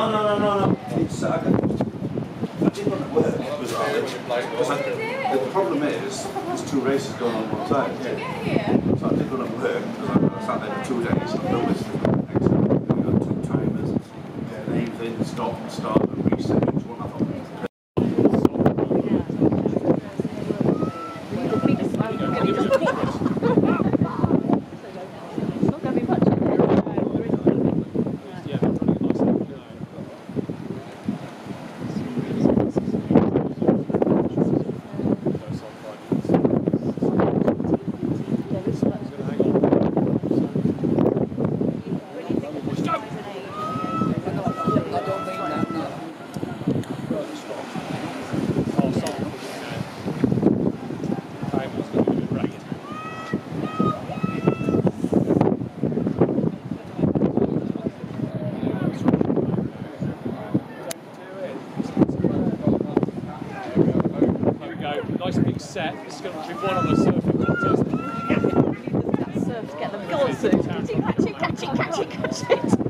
No. It's, I did want to work, because the problem is, there's 2 races going on one time. So I did want to work, because I sat there for 2 days, and no list of excellent, you got 2 timers, name things, stop and start and reset each one. I thought, nice big set. It's going to be one on the surfing contest. Surf to get them. Go on, surf. Catch it.